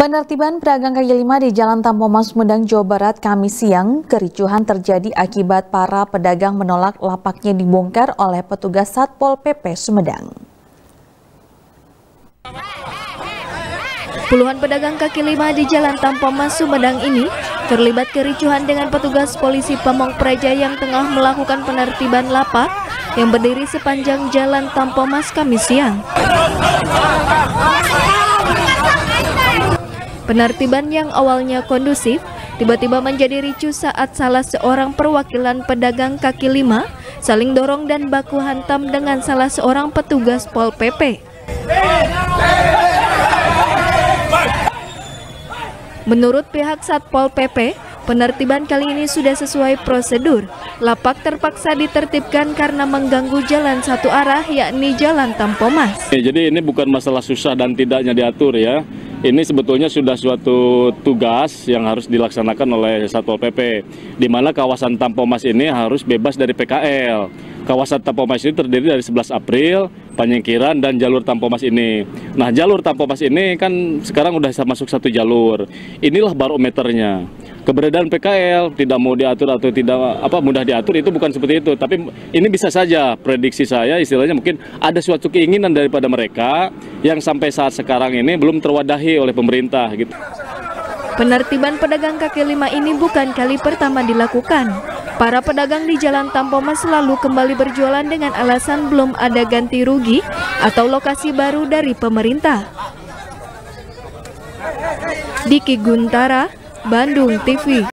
Penertiban pedagang kaki lima di Jalan Tampomas, Sumedang, Jawa Barat, Kamis siang. Kericuhan terjadi akibat para pedagang menolak lapaknya dibongkar oleh petugas Satpol PP Sumedang. Puluhan pedagang kaki lima di Jalan Tampomas, Sumedang ini terlibat kericuhan dengan petugas polisi Pamong Praja yang tengah melakukan penertiban lapak yang berdiri sepanjang Jalan Tampomas Kamis siang. Penertiban yang awalnya kondusif tiba-tiba menjadi ricuh saat salah seorang perwakilan pedagang kaki lima saling dorong dan baku hantam dengan salah seorang petugas Pol PP. Menurut pihak Satpol PP, penertiban kali ini sudah sesuai prosedur. Lapak terpaksa ditertibkan karena mengganggu jalan satu arah, yakni Jalan Tampomas. Jadi ini bukan masalah susah dan tidaknya diatur ya. Ini sebetulnya sudah suatu tugas yang harus dilaksanakan oleh Satpol PP, di mana kawasan Tampomas ini harus bebas dari PKL. Kawasan Tampomas ini terdiri dari 11 April, Panyingkiran, dan jalur Tampomas ini. Nah, jalur Tampomas ini kan sekarang udah bisa masuk satu jalur. Inilah barometernya. Keberadaan PKL tidak mau diatur atau tidak mudah diatur itu bukan seperti itu. Tapi ini bisa saja prediksi saya, istilahnya mungkin ada suatu keinginan daripada mereka yang sampai saat sekarang ini belum terwadahi oleh pemerintah gitu. Penertiban pedagang kaki lima ini bukan kali pertama dilakukan. Para pedagang di Jalan Tampomas selalu kembali berjualan dengan alasan belum ada ganti rugi atau lokasi baru dari pemerintah. Diki Guntara, Bandung TV.